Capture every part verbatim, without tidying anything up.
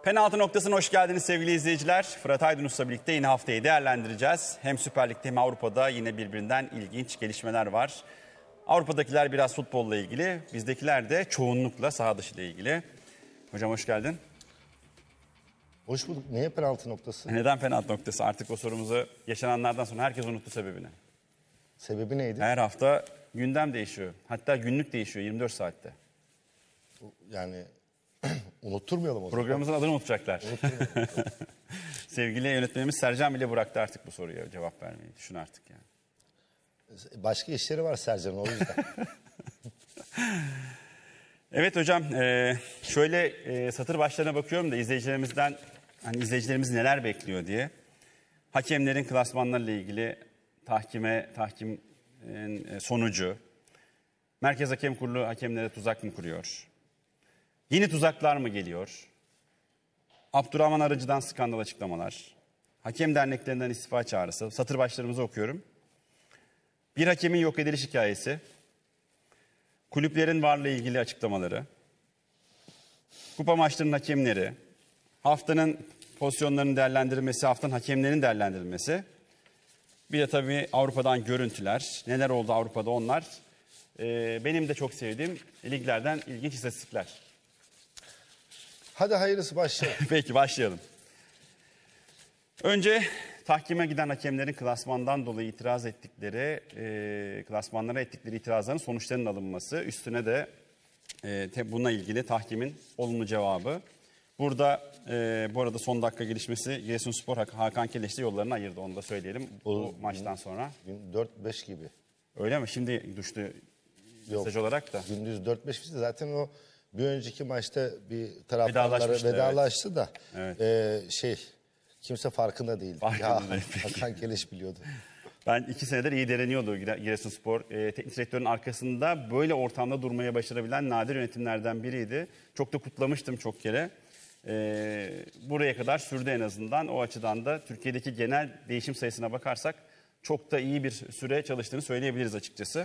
Penaltı noktasına hoş geldiniz sevgili izleyiciler. Fırat Aydınus'la birlikte yine haftayı değerlendireceğiz. Hem Süper Lig'de hem Avrupa'da yine birbirinden ilginç gelişmeler var. Avrupa'dakiler biraz futbolla ilgili, bizdekiler de çoğunlukla saha dışı ile ilgili. Hocam hoş geldin. Hoş bulduk. Niye penaltı noktası? Neden penaltı noktası? Artık o sorumuzu yaşananlardan sonra herkes unuttu sebebini. Sebebi neydi? Her hafta gündem değişiyor. Hatta günlük değişiyor yirmi dört saatte. Yani unutturmayalım o zaman. Programımızın adını unutacaklar. Sevgili yönetmenimiz Sercan bile bıraktı artık bu soruya cevap vermeyi. Düşün artık yani. Başka işleri var Sercan'ın o yüzden. Evet hocam, e, şöyle e, satır başlarına bakıyorum da izleyicilerimizden, hani izleyicilerimiz neler bekliyor diye. Hakemlerin klasmanlarıyla ilgili tahkime, tahkimin e, sonucu, Merkez Hakem Kurulu hakemlere tuzak mı kuruyor? Yeni tuzaklar mı geliyor? Abdurrahman Arıcı'dan skandal açıklamalar, hakem derneklerinden istifa çağrısı, satır başlarımızı okuyorum. Bir hakemin yok ediliş hikayesi, kulüplerin varlığı ilgili açıklamaları, kupa maçlarının hakemleri, haftanın pozisyonlarının değerlendirilmesi, haftanın hakemlerinin değerlendirilmesi, bir de tabii Avrupa'dan görüntüler, neler oldu Avrupa'da onlar. Ee, benim de çok sevdiğim liglerden ilginç istatistikler. Hadi hayırlısı başlayalım. Peki başlayalım. Önce tahkime giden hakemlerin klasmandan dolayı itiraz ettikleri, e, klasmanlara ettikleri itirazların sonuçlarının alınması, üstüne de e, te, bununla ilgili tahkimin olumlu cevabı. Burada e, bu arada son dakika gelişmesi Giresunspor Hakan Keleş'le yollarını ayırdı, onu da söyleyelim bu, bu maçtan sonra. dört beş gibi. Öyle mi? Şimdi düştü Yok, mesaj olarak da. Gündüz dört beş işte zaten o bir önceki maçta bir taraftarlara Vedalaşmıştı, vedalaştı evet. da Evet. E, şey kimse farkında değildi. Farkında ya, değil. Hakan Keleş biliyordu. Ben iki senedir iyi direniyordu Giresunspor. E, teknik direktörün arkasında böyle ortamda durmaya başarabilen nadir yönetimlerden biriydi. Çok da kutlamıştım çok kere. E, buraya kadar sürdü en azından. O açıdan da Türkiye'deki genel değişim sayısına bakarsak çok da iyi bir süre çalıştığını söyleyebiliriz açıkçası.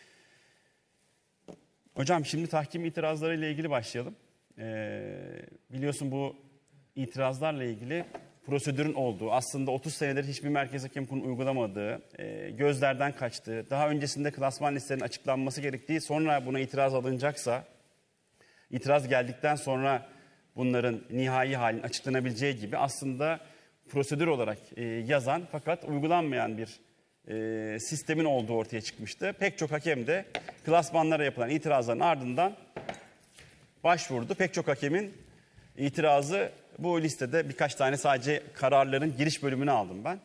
Hocam şimdi tahkim itirazları ile ilgili başlayalım. E, biliyorsun bu itirazlarla ilgili prosedürün olduğu, aslında otuz senedir hiçbir Merkez Hakem Kurulu'nun uygulamadığı, e, gözlerden kaçtığı, daha öncesinde klasman listelerinin açıklanması gerektiği, sonra buna itiraz alınacaksa, itiraz geldikten sonra bunların nihai halinin açıklanabileceği gibi aslında prosedür olarak e, yazan fakat uygulanmayan bir e, sistemin olduğu ortaya çıkmıştı. Pek çok hakem de klasmanlara yapılan itirazların ardından başvurdu. Pek çok hakemin itirazı bu listede, birkaç tane sadece kararların giriş bölümünü aldım ben.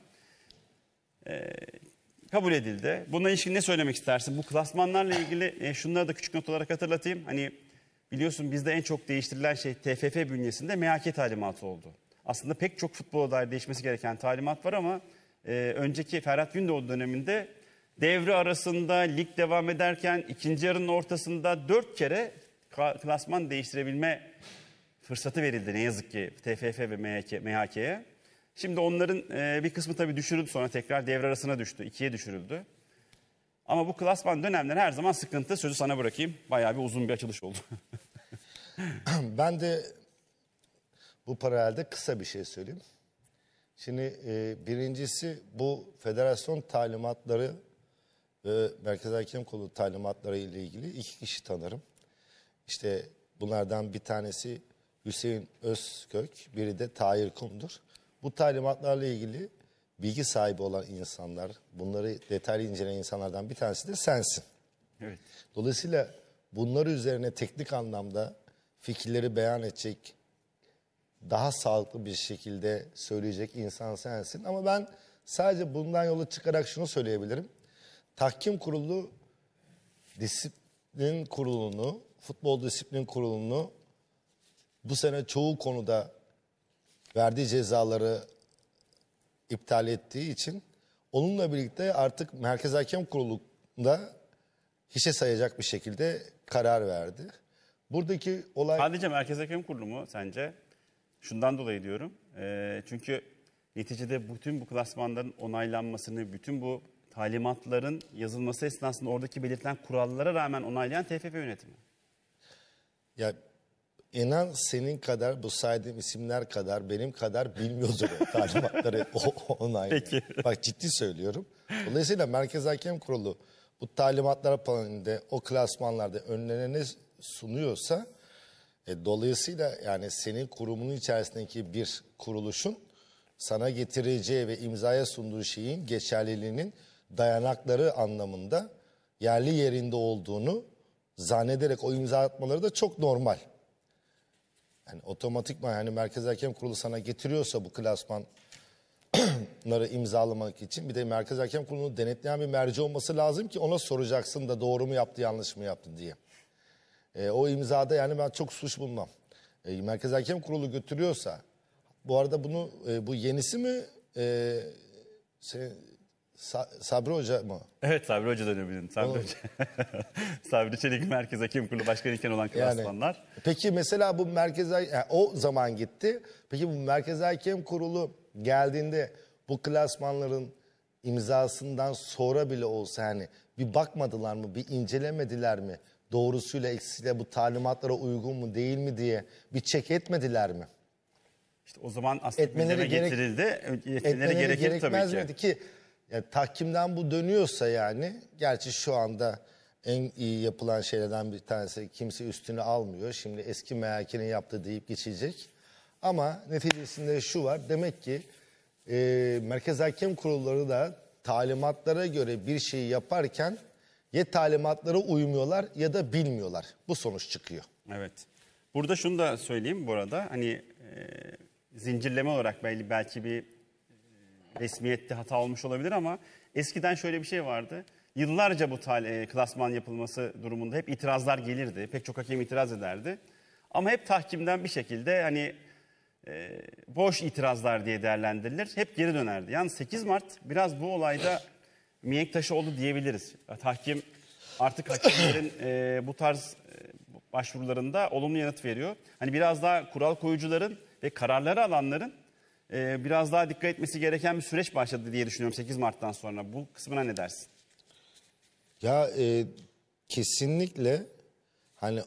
Ee, kabul edildi. Bununla ilgili ne söylemek istersin? Bu klasmanlarla ilgili e, şunları da küçük not olarak hatırlatayım. Hani biliyorsun bizde en çok değiştirilen şey T F F bünyesinde M H K talimatı oldu. Aslında pek çok futbola dair değişmesi gereken talimat var ama e, önceki Ferhat Gündoğdu döneminde devre arasında lig devam ederken ikinci yarının ortasında dört kere klasman değiştirebilme fırsatı verildi ne yazık ki T F F ve M H K'ye. Şimdi onların e, bir kısmı tabii düşürüldü, sonra tekrar devre arasına düştü. ikiye düşürüldü. Ama bu klasman dönemleri her zaman sıkıntı. Sözü sana bırakayım. Bayağı bir uzun bir açılış oldu. Ben de bu paralelde kısa bir şey söyleyeyim. Şimdi e, birincisi bu federasyon talimatları ve Merkez Hakem Kurulu talimatları ile ilgili iki kişi tanırım. İşte bunlardan bir tanesi Hüseyin Özkök, biri de Tahir Kum'dur. Bu talimatlarla ilgili bilgi sahibi olan insanlar, bunları detaylı inceleyen insanlardan bir tanesi de sensin. Evet. Dolayısıyla bunlar üzerine teknik anlamda fikirleri beyan edecek, daha sağlıklı bir şekilde söyleyecek insan sensin. Ama ben sadece bundan yola çıkarak şunu söyleyebilirim. Tahkim Kurulu, Disiplin Kurulu'nu, Futbol Disiplin Kurulu'nu bu sene çoğu konuda verdiği cezaları iptal ettiği için onunla birlikte artık Merkez Hakem Kurulu'nda hiçe sayacak bir şekilde karar verdi. Buradaki olay... Sadece Merkez Hakem Kurulu mu sence? Şundan dolayı diyorum. E, çünkü neticede bütün bu klasmanların onaylanmasını, bütün bu talimatların yazılması esnasında oradaki belirtilen kurallara rağmen onaylayan T F F yönetimi. Ya inan senin kadar, bu saydığım isimler kadar, benim kadar bilmiyordur o talimatları o, onaylı. Peki. Bak ciddi söylüyorum. Dolayısıyla Merkez Hakem Kurulu bu talimatlar panelinde, o klasmanlarda önlerine ne sunuyorsa, e, dolayısıyla yani senin kurumunun içerisindeki bir kuruluşun sana getireceği ve imzaya sunduğu şeyin geçerliliğinin dayanakları anlamında yerli yerinde olduğunu zannederek o imza atmaları da çok normal. Yani otomatikman yani Merkez Hakem Kurulu sana getiriyorsa bu klasmanları imzalamak için, bir de Merkez Hakem Kurulu'nu denetleyen bir merci olması lazım ki ona soracaksın da doğru mu yaptı yanlış mı yaptı diye. E, o imzada yani ben çok suç bulmam. E, Merkez Hakem Kurulu götürüyorsa, bu arada bunu e, bu yenisi mi e, şey, Sa- Sabri Hoca mı? Evet, Sabri Hoca dönebilin. Sabri Hoca. Sabri Çelik Merkez Hakem Kurulu Başkanı iken olan klasmanlar. Yani, peki mesela bu Merkez yani o zaman gitti. Peki bu Merkez Hakem Kurulu geldiğinde bu klasmanların imzasından sonra bile olsa hani bir bakmadılar mı, bir incelemediler mi? Doğrusuyla eksisiyle bu talimatlara uygun mu değil mi diye bir çek etmediler mi? İşte o zaman aslında Etmeleri gündeme gerek- getirildi. Etmeleri, Etmeleri gerekir gerekmez tabii ki. miydi ki? Yani tahkimden bu dönüyorsa yani, gerçi şu anda en iyi yapılan şeylerden bir tanesi, kimse üstüne almıyor. Şimdi eski M H K'nin yaptığı deyip geçecek. Ama neticesinde şu var, demek ki e, Merkez Hakem Kurulları da talimatlara göre bir şeyi yaparken ya talimatlara uymuyorlar ya da bilmiyorlar. Bu sonuç çıkıyor. Evet. Burada şunu da söyleyeyim bu arada. Hani e, zincirleme olarak belki, belki bir resmiyette hata olmuş olabilir ama eskiden şöyle bir şey vardı. Yıllarca bu tal- e, klasman yapılması durumunda hep itirazlar gelirdi. Pek çok hakem itiraz ederdi. Ama hep tahkimden bir şekilde hani e, boş itirazlar diye değerlendirilir. Hep geri dönerdi. Yani sekiz Mart biraz bu olayda mihenk taşı oldu diyebiliriz. Tahkim artık hakemlerin e, bu tarz e, başvurularında olumlu yanıt veriyor. Hani biraz daha kural koyucuların ve kararları alanların Ee, biraz daha dikkat etmesi gereken bir süreç başladı diye düşünüyorum sekiz Mart'tan sonra. Bu kısmına ne dersin? Ya e, kesinlikle hani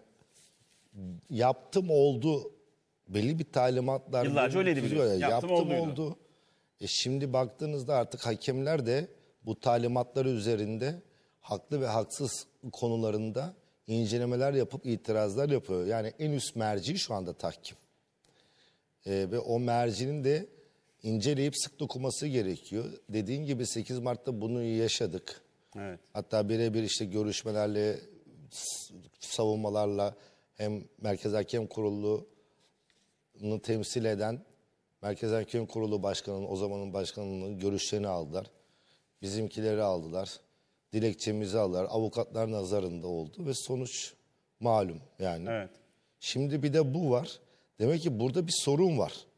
yaptım oldu, belli bir talimatlar. Yıllarca belli bir öyleydi tüzüğü biliyorsun. var. Yaptım Yaptım olduydu. oldu. E şimdi baktığınızda artık hakemler de bu talimatları üzerinde haklı ve haksız konularında incelemeler yapıp itirazlar yapıyor. Yani en üst merci şu anda tahkim. E, ve o mercinin de inceleyip sık dokuması gerekiyor. Dediğin gibi sekiz Mart'ta bunu yaşadık. Evet. Hatta birebir işte görüşmelerle, savunmalarla hem Merkez Hakem Kurulu'nu temsil eden Merkez Hakem Kurulu Başkanı'nın, o zamanın başkanının görüşlerini aldılar. Bizimkileri aldılar. Dilekçemizi aldılar. Avukatlar nazarında oldu ve sonuç malum yani. Evet. Şimdi bir de bu var. Demek ki burada bir sorun var.